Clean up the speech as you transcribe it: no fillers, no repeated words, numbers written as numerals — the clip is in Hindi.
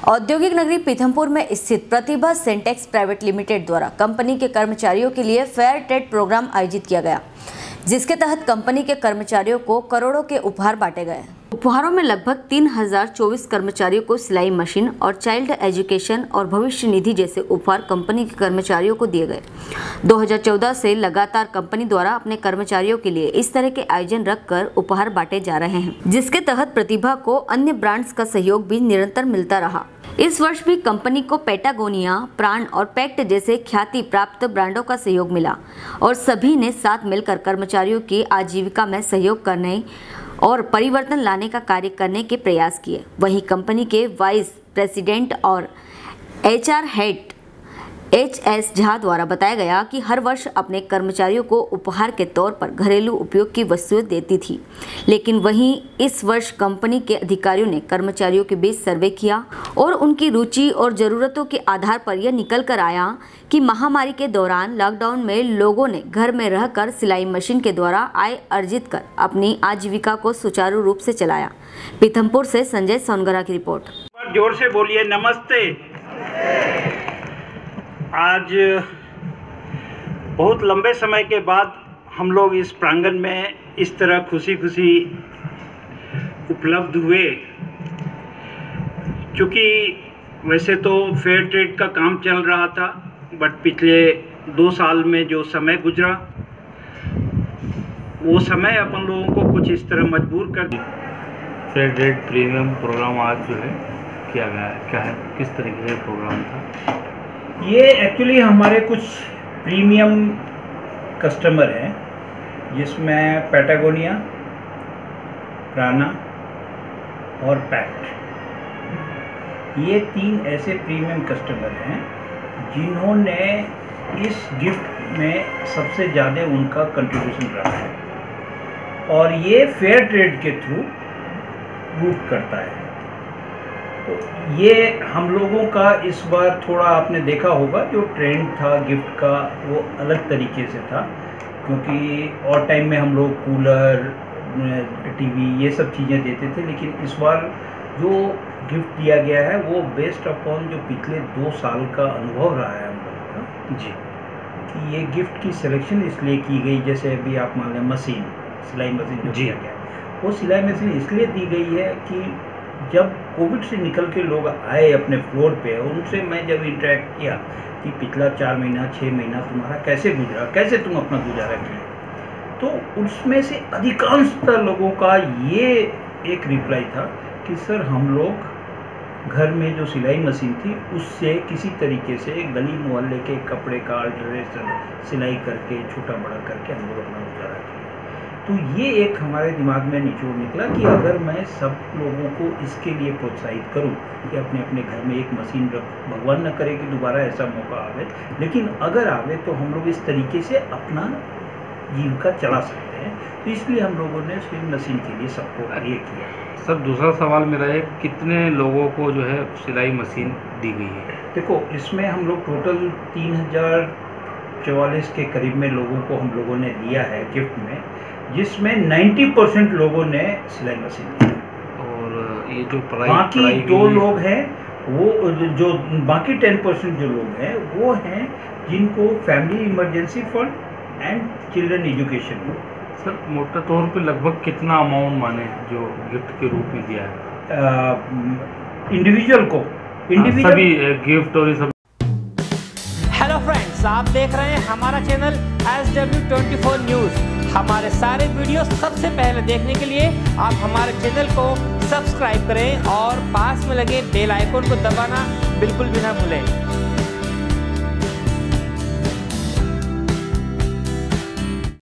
औद्योगिक नगरी पीथमपुर में स्थित प्रतिभा सिंटेक्स प्राइवेट लिमिटेड द्वारा कंपनी के कर्मचारियों के लिए फेयर ट्रेड प्रोग्राम आयोजित किया गया, जिसके तहत कंपनी के कर्मचारियों को करोड़ों के उपहार बांटे गए। उपहारों में लगभग 3024 कर्मचारियों को सिलाई मशीन और चाइल्ड एजुकेशन और भविष्य निधि जैसे उपहार कंपनी के कर्मचारियों को दिए गए। 2014 से लगातार कंपनी द्वारा अपने कर्मचारियों के लिए इस तरह के आयोजन रखकर उपहार बांटे जा रहे हैं, जिसके तहत प्रतिभा को अन्य ब्रांड्स का सहयोग भी निरंतर मिलता रहा। इस वर्ष भी कंपनी को पैटागोनिया, प्राण और पैक्ट जैसे ख्याति प्राप्त ब्रांडों का सहयोग मिला और सभी ने साथ मिलकर कर्मचारियों की आजीविका में सहयोग करने और परिवर्तन लाने का कार्य करने के प्रयास किए। वहीं कंपनी के वाइस प्रेसिडेंट और HR हेड HS झा द्वारा बताया गया कि हर वर्ष अपने कर्मचारियों को उपहार के तौर पर घरेलू उपयोग की वस्तुएं देती थी, लेकिन वहीं इस वर्ष कंपनी के अधिकारियों ने कर्मचारियों के बीच सर्वे किया और उनकी रुचि और ज़रूरतों के आधार पर यह निकल कर आया कि महामारी के दौरान लॉकडाउन में लोगों ने घर में रहकर सिलाई मशीन के द्वारा आय अर्जित कर अपनी आजीविका को सुचारू रूप से चलाया। पीथमपुर से संजय सोनगरा की रिपोर्ट। जोर से बोलिए नमस्ते। आज बहुत लंबे समय के बाद हम लोग इस प्रांगण में इस तरह खुशी खुशी उपलब्ध हुए, क्योंकि वैसे तो फेयर ट्रेड का काम चल रहा था, बट पिछले 2 साल में जो समय गुजरा वो समय अपन लोगों को कुछ इस तरह मजबूर कर दिया। फेयर ट्रेड प्रीमियम प्रोग्राम आज जो है किया गया है, क्या है, किस तरीके का प्रोग्राम था? ये एक्चुअली हमारे कुछ प्रीमियम कस्टमर हैं, जिसमें पैटागोनिया, प्राणा और पैक्ट, ये 3 ऐसे प्रीमियम कस्टमर हैं जिन्होंने इस गिफ्ट में सबसे ज़्यादा उनका कंट्रीब्यूशन रहा है और ये फेयर ट्रेड के थ्रू रूट करता है। तो ये हम लोगों का इस बार थोड़ा आपने देखा होगा, जो ट्रेंड था गिफ्ट का वो अलग तरीके से था, क्योंकि और टाइम में हम लोग कूलर, टीवी ये सब चीज़ें देते थे, लेकिन इस बार जो गिफ्ट दिया गया है वो बेस्ड अपॉन जो पिछले 2 साल का अनुभव रहा है हम लोगों का जी, कि ये गिफ्ट की सिलेक्शन इसलिए की गई, जैसे अभी आप मान लें मशीन, सिलाई मशीन जो दिया गया, वो सिलाई मशीन इसलिए दी गई है कि जब कोविड से निकल के लोग आए अपने फ्लोर पे, उनसे मैं जब इंटरेक्ट किया कि पिछला 4 महीना 6 महीना तुम्हारा कैसे गुजरा, कैसे तुम अपना गुजारा किए, तो उसमें से अधिकांशतः लोगों का ये एक रिप्लाई था कि सर हम लोग घर में जो सिलाई मशीन थी उससे किसी तरीके से गली मोहल्ले के कपड़े का अल्टरेशन सिलाई करके छोटा बड़ा करके हम लोग अपना गुजारा किए। तो ये एक हमारे दिमाग में निचोड़ निकला कि अगर मैं सब लोगों को इसके लिए प्रोत्साहित करूं कि अपने अपने घर में एक मशीन रख, भगवान न करे कि दोबारा ऐसा मौका आवे, लेकिन अगर आवे तो हम लोग इस तरीके से अपना जीविका चला सकते हैं। तो इसलिए हम लोगों ने सिलाई मशीन के लिए सबको ये किया। सर, दूसरा सवाल मेरा है, कितने लोगों को जो है सिलाई मशीन दी गई है? देखो, इसमें हम लोग टोटल 3044 के करीब में लोगों को हम लोगों ने दिया है गिफ्ट में, जिसमें 90% लोगों ने सिलाई मशीन दी। और ये जो बाकी 2 लोग हैं वो जो बाकी 10% जो लोग हैं वो हैं जिनको family emergency fund and children education. Sir, मोटे तौर पे लगभग कितना अमाउंट माने जो गिफ्ट के रूप में दिया है इंडिविजुअल को? सभी गिफ्ट और ये सब। हेलो फ्रेंड्स, आप देख रहे हैं हमारा चैनल SW24 न्यूज़। हमारे सारे वीडियो सबसे पहले देखने के लिए आप हमारे चैनल को सब्सक्राइब करें और पास में लगे बेल आइकन को दबाना बिल्कुल भी ना भूलें।